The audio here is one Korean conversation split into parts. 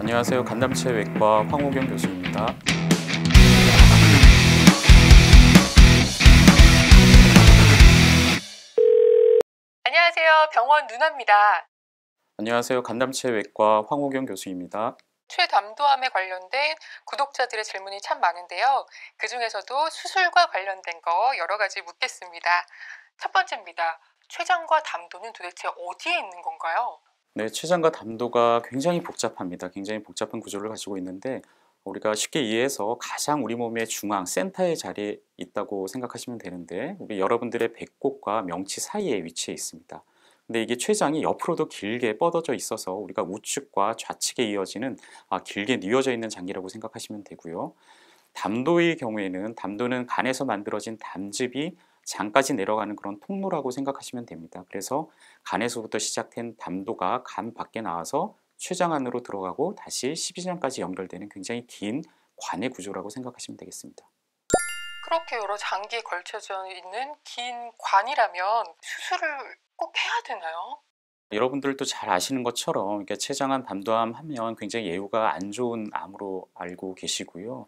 안녕하세요. 간담체외과 황호경 교수입니다. 안녕하세요. 병원 누나입니다. 안녕하세요. 간담체외과 황호경 교수입니다. 췌담도암에 관련된 구독자들의 질문이 참 많은데요. 그중에서도 수술과 관련된 거 여러 가지 묻겠습니다. 첫 번째입니다. 췌장과 담도는 도대체 어디에 있는 건가요? 네, 췌장과 담도가 굉장히 복잡합니다. 굉장히 복잡한 구조를 가지고 있는데 우리가 쉽게 이해해서 가장 우리 몸의 중앙, 센터의 자리에 있다고 생각하시면 되는데 우리 여러분들의 배꼽과 명치 사이에 위치해 있습니다. 근데 이게 췌장이 옆으로도 길게 뻗어져 있어서 우리가 우측과 좌측에 이어지는 길게 뉘어져 있는 장기라고 생각하시면 되고요. 담도의 경우에는 담도는 간에서 만들어진 담즙이 장까지 내려가는 그런 통로라고 생각하시면 됩니다. 그래서 간에서부터 시작된 담도가 간 밖에 나와서 췌장 안으로 들어가고 다시 십이장까지 연결되는 굉장히 긴 관의 구조라고 생각하시면 되겠습니다. 그렇게 여러 장기에 걸쳐져 있는 긴 관이라면 수술을 꼭 해야 되나요? 여러분들도 잘 아시는 것처럼 이렇게 췌장암, 담도암 하면 굉장히 예후가 안 좋은 암으로 알고 계시고요.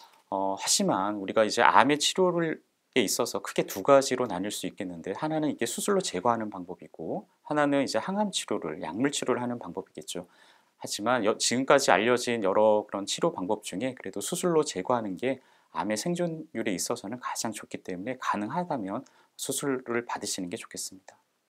하지만 우리가 이제 암의 치료를 에 있어서 크게 두 가지로 나뉠 수 있겠는데 하나는 이게 수술로 제거하는 방법이고 하나는 이제 항암 치료를 약물 치료를 하는 방법이겠죠. 하지만 지금까지 알려진 여러 그런 치료 방법 중에 그래도 수술로 제거하는 게 암의 생존율에 있어서는 가장 좋기 때문에 가능하다면 수술을 받으시는 게 좋겠습니다.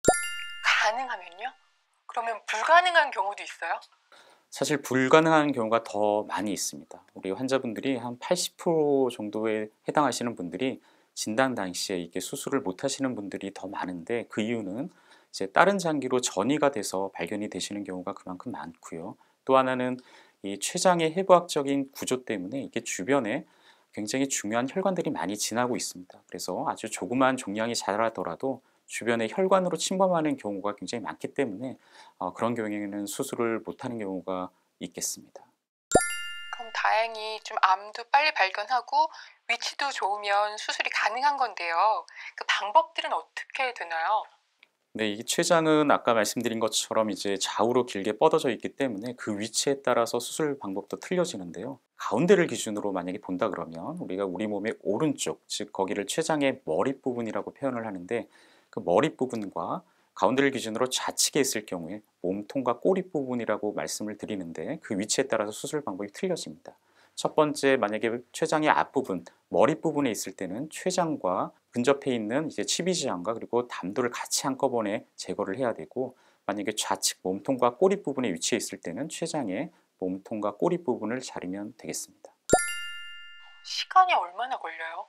가능하면요? 그러면 불가능한 경우도 있어요? 사실 불가능한 경우가 더 많이 있습니다. 우리 환자분들이 한 80% 정도에 해당하시는 분들이 진단 당시에 이게 수술을 못 하시는 분들이 더 많은데 그 이유는 이제 다른 장기로 전이가 돼서 발견이 되시는 경우가 그만큼 많고요. 또 하나는 이 췌장의 해부학적인 구조 때문에 이게 주변에 굉장히 중요한 혈관들이 많이 지나고 있습니다. 그래서 아주 조그마한 종양이 자라더라도 주변에 혈관으로 침범하는 경우가 굉장히 많기 때문에 그런 경우에는 수술을 못하는 경우가 있겠습니다. 그럼 다행히 좀 암도 빨리 발견하고 위치도 좋으면 수술이 가능한 건데요. 그 방법들은 어떻게 되나요? 네, 이 췌장은 아까 말씀드린 것처럼 이제 좌우로 길게 뻗어져 있기 때문에 그 위치에 따라서 수술 방법도 틀려지는데요. 가운데를 기준으로 만약에 본다 그러면 우리가 우리 몸의 오른쪽, 즉 거기를 췌장의 머리 부분이라고 표현을 하는데 그 머리 부분과 가운데를 기준으로 좌측에 있을 경우에 몸통과 꼬리 부분이라고 말씀을 드리는데 그 위치에 따라서 수술 방법이 틀려집니다. 첫 번째, 만약에 췌장의 앞부분, 머리 부분에 있을 때는 췌장과 근접해 있는 이제 치비지장과 그리고 담도를 같이 한꺼번에 제거를 해야 되고 만약에 좌측 몸통과 꼬리 부분에 위치해 있을 때는 췌장의 몸통과 꼬리 부분을 자르면 되겠습니다. 시간이 얼마나 걸려요?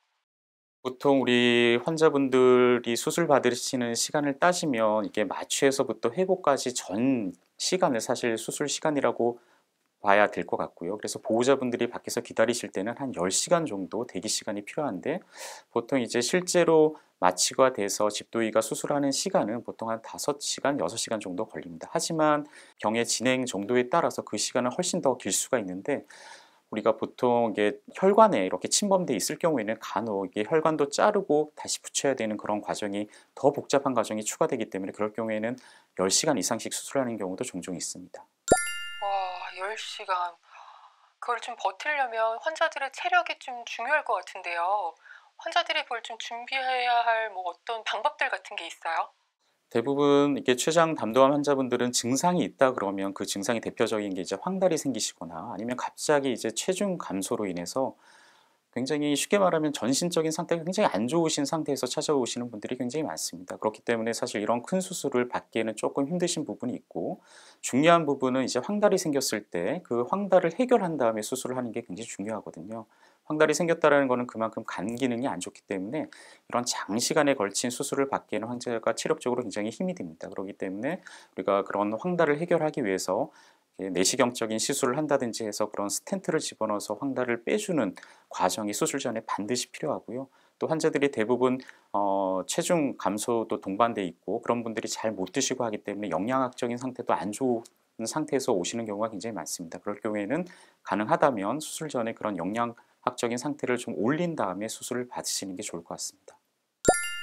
보통 우리 환자분들이 수술 받으시는 시간을 따지면 이게 마취에서부터 회복까지 전 시간을 사실 수술 시간이라고 봐야 될 것 같고요. 그래서 보호자분들이 밖에서 기다리실 때는 한 10시간 정도 대기 시간이 필요한데 보통 이제 실제로 마취가 돼서 집도의가 수술하는 시간은 보통 한 5시간, 6시간 정도 걸립니다. 하지만 병의 진행 정도에 따라서 그 시간은 훨씬 더 길 수가 있는데 우리가 보통 이게 혈관에 이렇게 침범돼 있을 경우에는 간혹 이게 혈관도 자르고 다시 붙여야 되는 그런 과정이 더 복잡한 과정이 추가되기 때문에 그럴 경우에는 10시간 이상씩 수술하는 경우도 종종 있습니다. 와, 10시간. 그걸 좀 버티려면 환자들의 체력이 좀 중요할 것 같은데요. 환자들이 그걸 좀 준비해야 할 뭐 어떤 방법들 같은 게 있어요? 대부분 이렇게 췌장 담도암 환자분들은 증상이 있다 그러면 그 증상이 대표적인 게 이제 황달이 생기시거나 아니면 갑자기 이제 체중 감소로 인해서 굉장히 쉽게 말하면 전신적인 상태가 굉장히 안 좋으신 상태에서 찾아오시는 분들이 굉장히 많습니다. 그렇기 때문에 사실 이런 큰 수술을 받기에는 조금 힘드신 부분이 있고 중요한 부분은 이제 황달이 생겼을 때 그 황달을 해결한 다음에 수술을 하는 게 굉장히 중요하거든요. 황달이 생겼다는 것은 그만큼 간 기능이 안 좋기 때문에 이런 장시간에 걸친 수술을 받기에는 환자가 체력적으로 굉장히 힘이 듭니다. 그렇기 때문에 우리가 그런 황달을 해결하기 위해서 내시경적인 시술을 한다든지 해서 그런 스텐트를 집어넣어서 황달을 빼주는 과정이 수술 전에 반드시 필요하고요. 또 환자들이 대부분 체중 감소도 동반돼 있고 그런 분들이 잘 못 드시고 하기 때문에 영양학적인 상태도 안 좋은 상태에서 오시는 경우가 굉장히 많습니다. 그럴 경우에는 가능하다면 수술 전에 그런 영양학적인 상태를 좀 올린 다음에 수술을 받으시는 게 좋을 것 같습니다. 그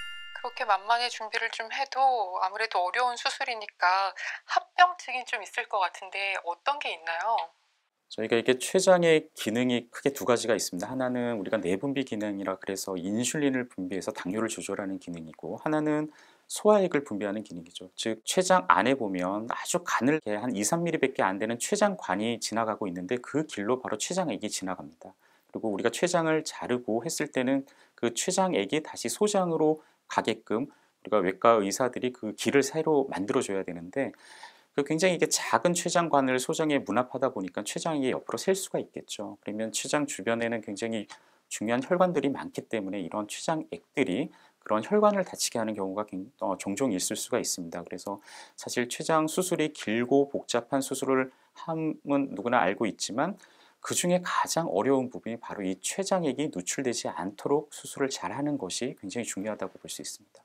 그렇게 만만히 준비를 좀 해도 아무래도 어려운 수술이니까 합병증이 좀 있을 것 같은데 어떤 게 있나요? 저희가 이게 췌장의 기능이 크게 두 가지가 있습니다. 하나는 우리가 내분비 기능이라 그래서 인슐린을 분비해서 당뇨를 조절하는 기능이고, 하나는 소화액을 분비하는 기능이죠. 즉 췌장 안에 보면 아주 가늘게 한 2-3mm 밖에 안 되는 췌장관이 지나가고 있는데, 그 길로 바로 췌장액이 지나갑니다. 그리고 우리가 췌장을 자르고 했을 때는 그 췌장액이 다시 소장으로 가게끔 우리가 외과 의사들이 그 길을 새로 만들어 줘야 되는데, 굉장히 이게 작은 췌장관을 소장에 문합하다 보니까 췌장이 옆으로 셀 수가 있겠죠. 그러면 췌장 주변에는 굉장히 중요한 혈관들이 많기 때문에 이런 췌장액들이 그런 혈관을 다치게 하는 경우가 종종 있을 수가 있습니다. 그래서 사실 췌장 수술이 길고 복잡한 수술을 함은 누구나 알고 있지만, 그 중에 가장 어려운 부분이 바로 이 췌장액이 누출되지 않도록 수술을 잘하는 것이 굉장히 중요하다고 볼 수 있습니다.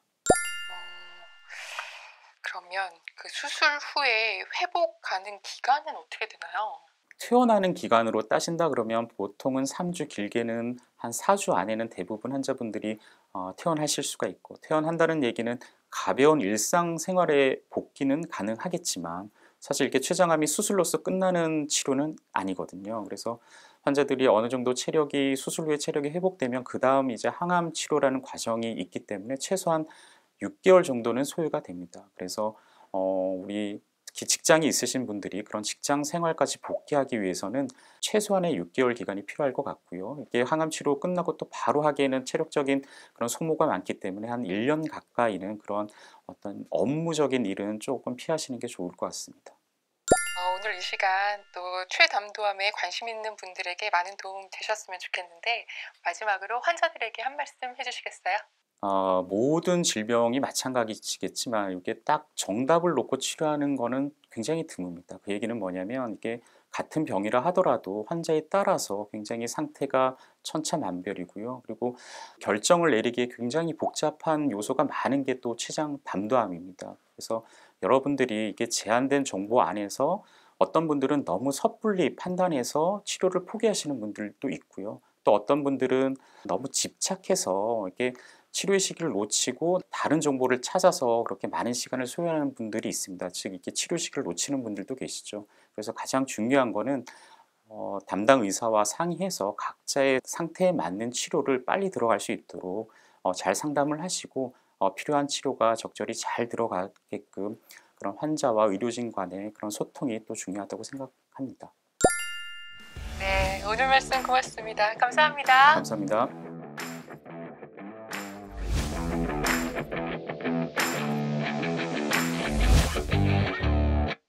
그러면 그 수술 후에 회복하는 기간은 어떻게 되나요? 퇴원하는 기간으로 따진다 그러면 보통은 3주, 길게는 한 4주 안에는 대부분 환자분들이 퇴원하실 수가 있고, 퇴원한다는 얘기는 가벼운 일상생활의 복귀는 가능하겠지만 사실 이렇게 췌장암이 수술로서 끝나는 치료는 아니거든요. 그래서 환자들이 어느 정도 체력이 수술 후에 체력이 회복되면 그다음 이제 항암 치료라는 과정이 있기 때문에 최소한 6개월 정도는 소요가 됩니다. 그래서 우리 특히 직장이 있으신 분들이 그런 직장 생활까지 복귀하기 위해서는 최소한의 6개월 기간이 필요할 것 같고요. 이게 항암 치료 끝나고 또 바로 하기에는 체력적인 그런 소모가 많기 때문에 한 1년 가까이는 그런 어떤 업무적인 일은 조금 피하시는 게 좋을 것 같습니다. 오늘 이 시간 또 최담도암에 관심 있는 분들에게 많은 도움 되셨으면 좋겠는데 마지막으로 환자들에게 한 말씀 해주시겠어요? 모든 질병이 마찬가지겠지만 이게 딱 정답을 놓고 치료하는 거는 굉장히 드뭅니다. 그 얘기는 뭐냐면, 이게 같은 병이라 하더라도 환자에 따라서 굉장히 상태가 천차만별이고요. 그리고 결정을 내리기에 굉장히 복잡한 요소가 많은 게 또 췌장 담도암입니다. 그래서 여러분들이 이게 제한된 정보 안에서 어떤 분들은 너무 섣불리 판단해서 치료를 포기하시는 분들도 있고요. 또 어떤 분들은 너무 집착해서 이게 치료의 시기를 놓치고 다른 정보를 찾아서 그렇게 많은 시간을 소요하는 분들이 있습니다. 즉 이렇게 치료 시기를 놓치는 분들도 계시죠. 그래서 가장 중요한 거는 담당 의사와 상의해서 각자의 상태에 맞는 치료를 빨리 들어갈 수 있도록 잘 상담을 하시고, 필요한 치료가 적절히 잘 들어가게끔 그런 환자와 의료진 간의 그런 소통이 또 중요하다고 생각합니다. 네, 오늘 말씀 고맙습니다. 감사합니다. 감사합니다.